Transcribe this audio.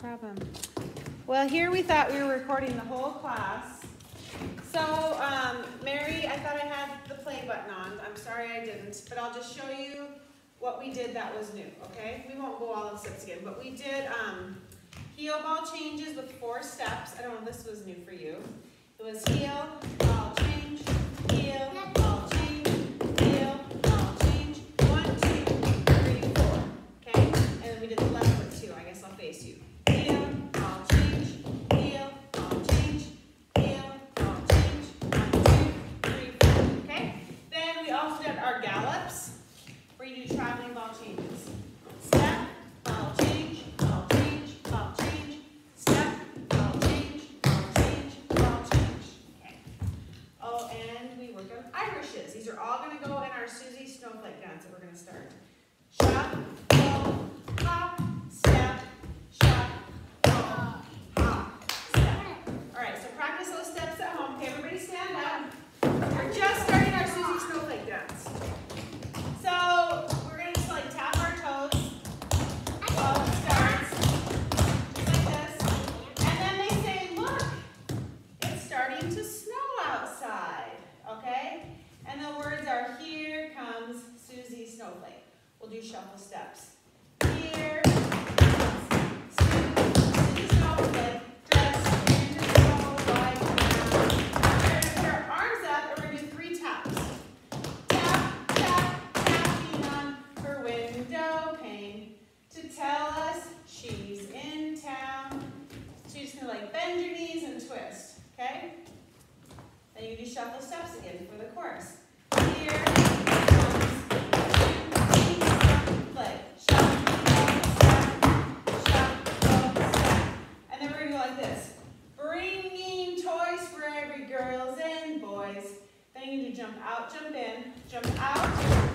problem. Well, here we thought we were recording the whole class. So, Mary, I thought I had the play button on. I'm sorry I didn't, but I'll just show you what we did that was new, okay? We won't go all the steps again, but we did heel ball changes with 4 steps. I don't know if this was new for you. It was heel, ball change, heel, ball change, heel, ball change. 1, 2, 3, 4. Okay? And then we did the left foot too. I guess I'll face you. Heel, ball change, heel, ball change, heel, ball change. 1, 2, 3, 4. Okay? Then we also did our gallops, where you do traveling ball changes. Step, ball change, ball change, ball change. Step, ball change, ball change, ball change. Okay. Oh, and we work on Irishes. These are all going to go in our Susie Snowflake dance that we're going to start. Shop, go, hop, step, shop, go, hop, step. All right, so practice those steps at home. Okay, everybody stand up. We're just starting our Susie Snowflake dance. So we're going to just like tap our toes while it starts, just like this. And then they say, look, it's starting to snow outside, okay? And the words are, here comes Susie Snowflake. We'll do shuffle steps. Here comes Susie Snowflake, dressed in the snow white gown. We're going to put our arms up and we're going to do 3 taps. Tap, tap, tapping on her window pane to tell us she's in town. So you're just going to like bend your knees and twist, okay? Then you do shuffle steps again for the chorus. Here comes Susie Snowflake. Shuffle, step, shuffle, step. And then we're going to go like this. Bringing toys for every girls and boys. Then you do jump out, jump in, jump out,